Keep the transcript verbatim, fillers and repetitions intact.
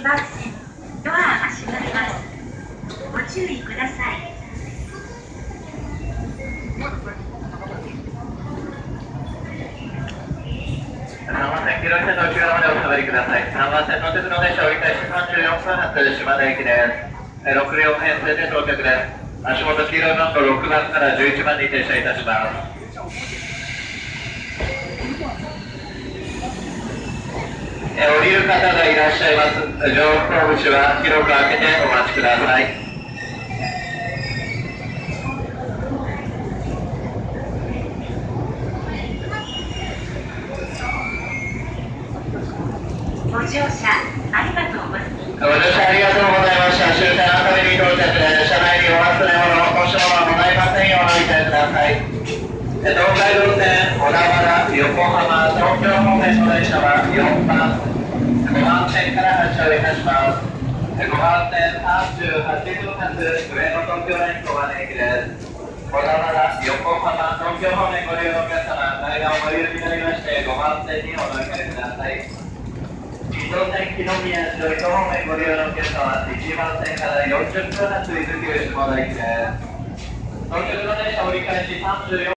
番線、ドアが閉まります。ご注意ください。 さんばん線、黄色い線の内側までお下がりください。さんばん線の鉄道電車折り返しさんじゅうよんぷん発島根駅です。ろく両編成で到着です。足元黄色い番号ろくばんからじゅういちばんに停車いたします。え降りる方がいらっしゃいます。乗降口は広く開けてお待ちください。 ご乗車ありがとうございます。 ご乗車ありがとうございました。終点熱海に到着です。車内にお忘れ物、おし物はございませんようお乗り換えください。東海道線小田原、横浜、東京方面の電車はよんばん、ごばん線から発車をいたします。ごばん線さんじゅうはちふん発、上野東京ライン小金駅です。小田原、横浜、東京方面ご利用のお客様、階段をご利用になりまして、ごばん線にお乗り換えください。伊東線木宮城糸方面ご利用のお客様、いちばん線からよんじゅっぷん発伊豆急下田駅です。到着の電車折り返しさんじゅうよん